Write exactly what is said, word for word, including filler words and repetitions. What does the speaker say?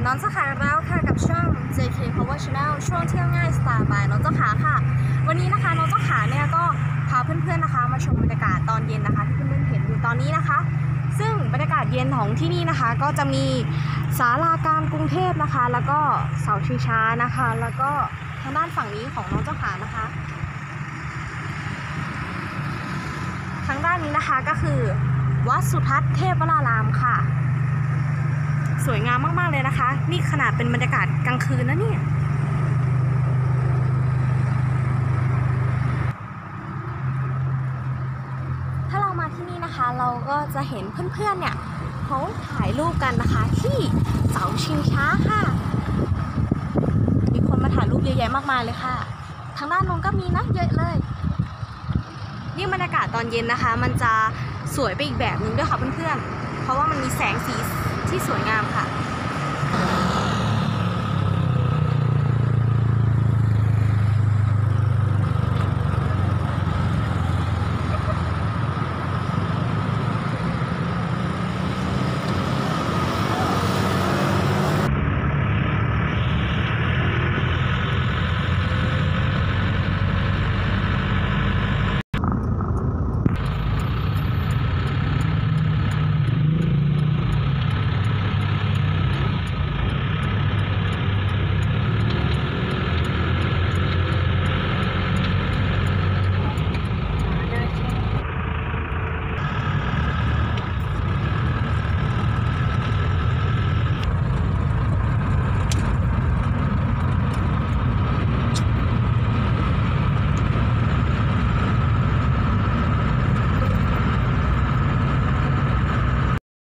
น้องเจ้าขาแล้วค่ะกับช่อง เจ เค Power Channel ช่วงเที่ยวง่ายสไตล์บายน้องเจ้าขาค่ะวันนี้นะคะน้องเจ้าขาเนี่ยก็พาเพื่อนๆนะคะมาชมบรรยากาศตอนเย็นนะคะที่เพื่อนๆเห็นอยู่ตอนนี้นะคะซึ่งบรรยากาศเย็นของที่นี่นะคะก็จะมีศาลาการกรุงเทพนะคะแล้วก็เสาชิงช้านะคะแล้วก็ทางด้านฝั่งนี้ของน้องเจ้าขานะคะทางด้านนี้นะคะก็คือวัดสุทัศน์เทพวรารามค่ะสวยงามมากๆเลยนะคะนี่ขนาดเป็นบรรยากาศกลางคืนนะเนี่ยถ้าเรามาที่นี่นะคะเราก็จะเห็นเพื่อนๆเนี่ยเขาถ่ายรูปกันนะคะที่เสาชิงช้าค่ะมีคนมาถ่ายรูปเยอะแยะมากมายเลยค่ะทางด้านนู้นก็มีนะเยอะเลยนี่บรรยากาศตอนเย็นนะคะมันจะสวยไปอีกแบบนึงด้วยค่ะเพื่อนๆเพราะว่ามันมีแสงสีที่สวยงามค่ะ